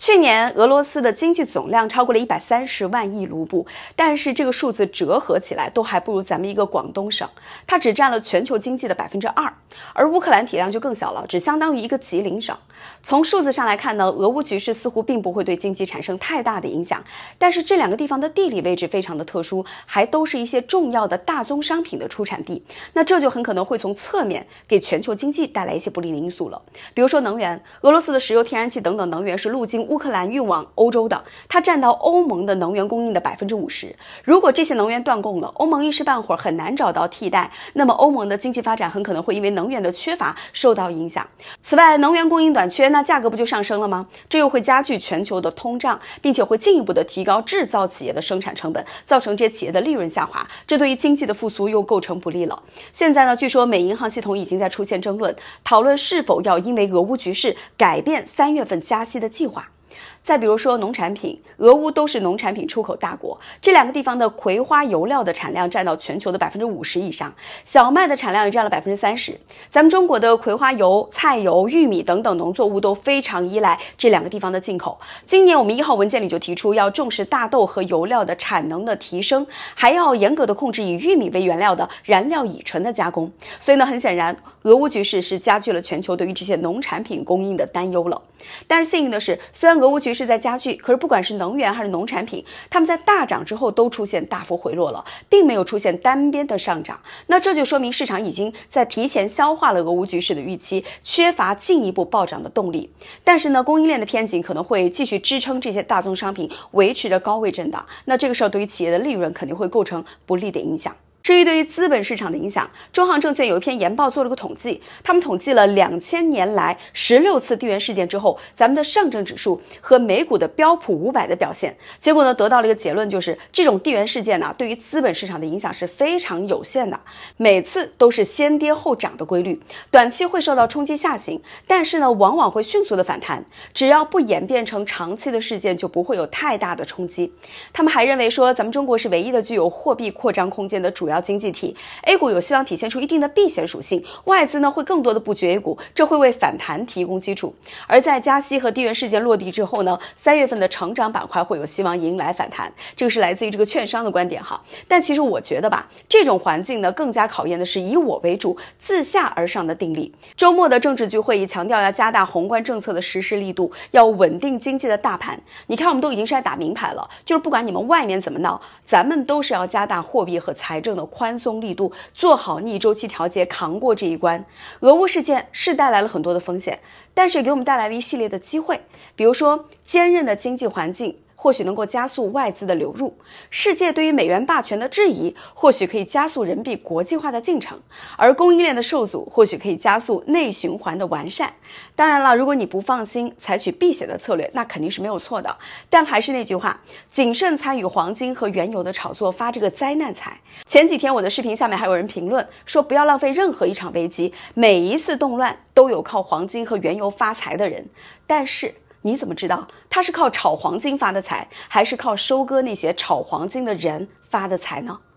去年俄罗斯的经济总量超过了130万亿卢布，但是这个数字折合起来都还不如咱们一个广东省，它只占了全球经济的2%，而乌克兰体量就更小了，只相当于一个吉林省。从数字上来看呢，俄乌局势似乎并不会对经济产生太大的影响，但是这两个地方的地理位置非常的特殊，还都是一些重要的大宗商品的出产地，那这就很可能会从侧面给全球经济带来一些不利的因素了。比如说能源，俄罗斯的石油、天然气等等能源是路经乌克兰运往欧洲的，它占到欧盟的能源供应的50%。如果这些能源断供了，欧盟一时半会儿很难找到替代，那么欧盟的经济发展很可能会因为能源的缺乏受到影响。此外，能源供应短缺，那价格不就上升了吗？这又会加剧全球的通胀，并且会进一步的提高制造企业的生产成本，造成这些企业的利润下滑，这对于经济的复苏又构成不利了。现在呢，据说美银行系统已经在出现争论，讨论是否要因为俄乌局势改变3月份加息的计划。再比如说农产品，俄乌都是农产品出口大国，这两个地方的葵花油料的产量占到全球的50%以上，小麦的产量也占了30%。咱们中国的葵花油、菜油、玉米等等农作物都非常依赖这两个地方的进口。今年我们1号文件里就提出要重视大豆和油料的产能的提升，还要严格的控制以玉米为原料的燃料乙醇的加工。所以呢，很显然，俄乌局势是加剧了全球对于这些农产品供应的担忧了。但是幸运的是，虽然俄乌局势在加剧，可是不管是能源还是农产品，它们在大涨之后都出现大幅回落了，并没有出现单边的上涨。那这就说明市场已经在提前消化了俄乌局势的预期，缺乏进一步暴涨的动力。但是呢，供应链的偏紧可能会继续支撑这些大宗商品维持着高位震荡，那这个时候对于企业的利润肯定会构成不利的影响。至于对于资本市场的影响，中航证券有一篇研报做了个统计，他们统计了2000年来16次地缘事件之后，咱们的上证指数和美股的标普500的表现。结果呢，得到了一个结论，就是这种地缘事件呢，对于资本市场的影响是非常有限的，每次都是先跌后涨的规律，短期会受到冲击下行，但是呢，往往会迅速的反弹，只要不演变成长期的事件，就不会有太大的冲击。他们还认为说，咱们中国是唯一的具有货币扩张空间的主要经济体 ，A 股有希望体现出一定的避险属性，外资呢会更多的布局 A 股，这会为反弹提供基础。而在加息和地缘事件落地之后呢，3月份的成长板块会有希望迎来反弹，这个是来自于这个券商的观点哈。但其实我觉得吧，这种环境呢更加考验的是以我为主、自下而上的定力。周末的政治局会议强调要加大宏观政策的实施力度，要稳定经济的大盘。你看，我们都已经是在打明牌了，就是不管你们外面怎么闹，咱们都是要加大货币和财政的宽松力度，做好逆周期调节，扛过这一关。俄乌事件是带来了很多的风险，但是也给我们带来了一系列的机会，比如说坚韧的经济环境或许能够加速外资的流入，世界对于美元霸权的质疑或许可以加速人民币国际化的进程，而供应链的受阻或许可以加速内循环的完善。当然了，如果你不放心采取避险的策略，那肯定是没有错的，但还是那句话，谨慎参与黄金和原油的炒作，发这个灾难财。前几天我的视频下面还有人评论说，不要浪费任何一场危机，每一次动乱都有靠黄金和原油发财的人，但是你怎么知道他是靠炒黄金发的财，还是靠收割那些炒黄金的人发的财呢？